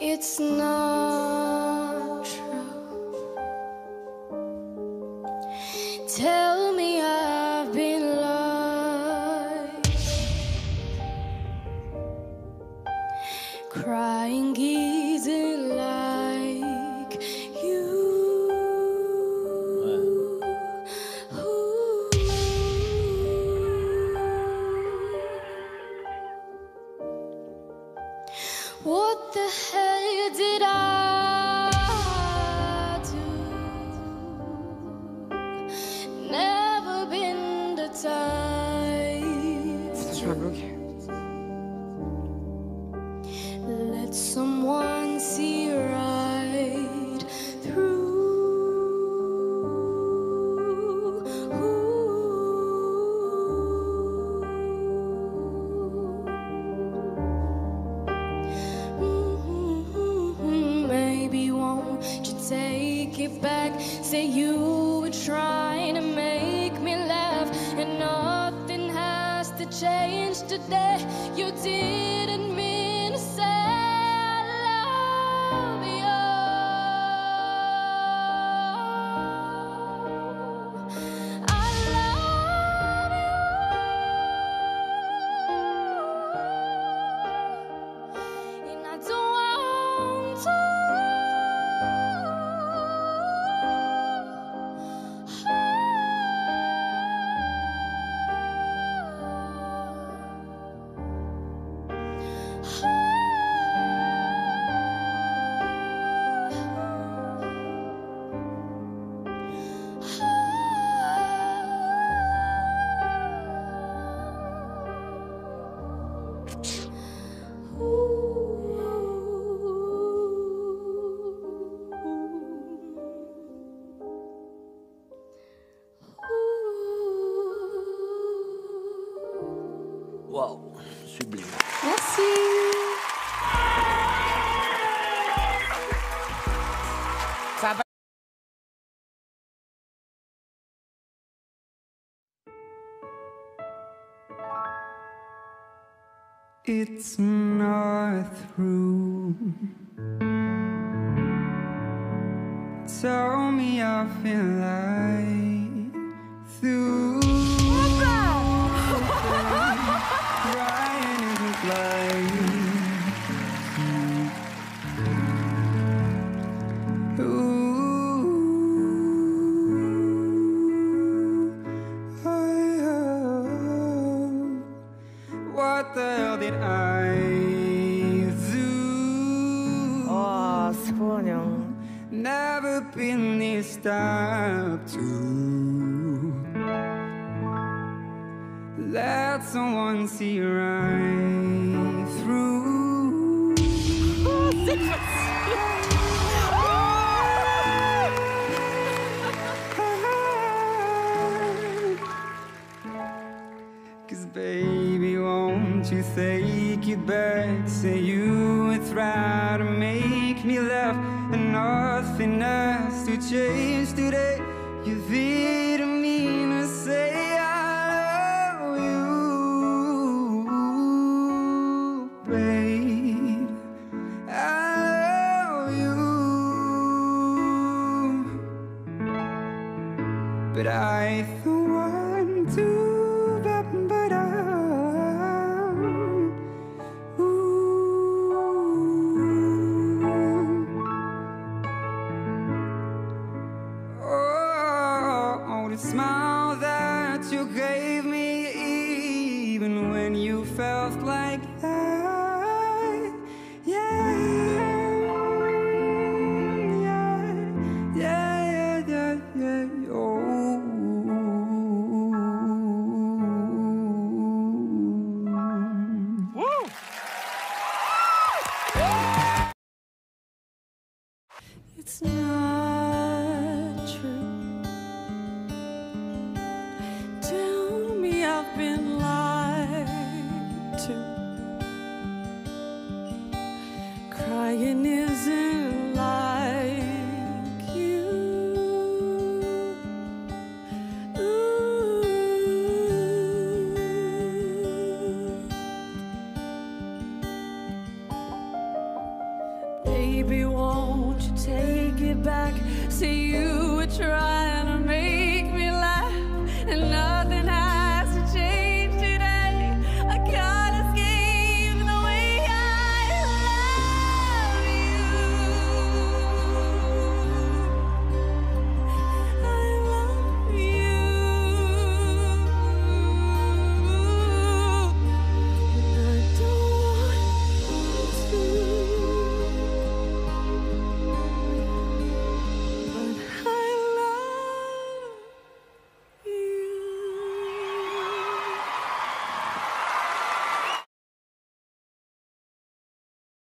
It's not true. Tell me I've been lied. Crying easy like you. What the hell did I do? Never been the type let someone see right through. Maybe won't you take it back? Say you were trying to make me laugh, and nothing has to change today. You didn't mean to say I love you. I love you, and I don't want to. Wow, sublime. Merci. Ça va. It's not through. Tell me I feel like through. Crying isn't like what the hell did I do? 스포냐. Never been this type to let someone see right through. Cause baby, won't you take it back? Say you would try to make me laugh, and nothing has to change today. You didn't mean to say I love you, babe. I love you, but I don't want to. The smile that you gave me, even when you felt like that, yeah, yeah, yeah, yeah, yeah, oh. Woo! It's not true. Tell me I've been lied to. Crying isn't like you. Ooh. Baby, won't you take it back? Say you were trying to